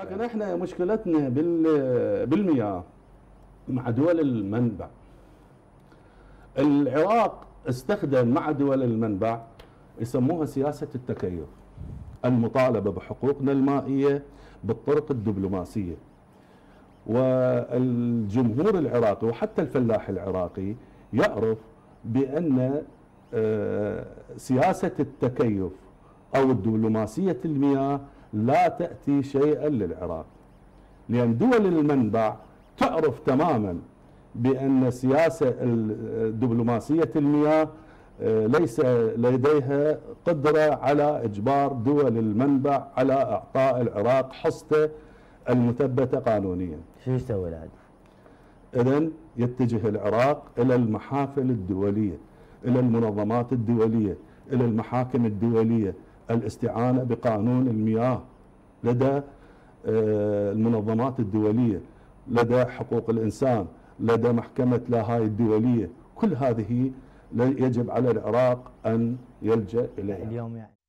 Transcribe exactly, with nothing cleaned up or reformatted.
لكن احنا مشكلتنا بالمياه مع دول المنبع. العراق استخدم مع دول المنبع يسموها سياسة التكيف، المطالبة بحقوقنا المائية بالطرق الدبلوماسية. والجمهور العراقي وحتى الفلاح العراقي يعرف بأن سياسة التكيف أو الدبلوماسية المياه لا تأتي شيئا للعراق، لأن دول المنبع تعرف تماما بأن سياسة دبلوماسية المياه ليس لديها قدرة على إجبار دول المنبع على إعطاء العراق حصته المثبتة قانونيا. شو يسوي العاد؟ إذن يتجه العراق إلى المحافل الدولية، إلى المنظمات الدولية، إلى المحاكم الدولية، الاستعانة بقانون المياه لدى المنظمات الدولية، لدى حقوق الإنسان، لدى محكمة لاهاي الدولية. كل هذه يجب على العراق أن يلجأ إليها. اليوم يعني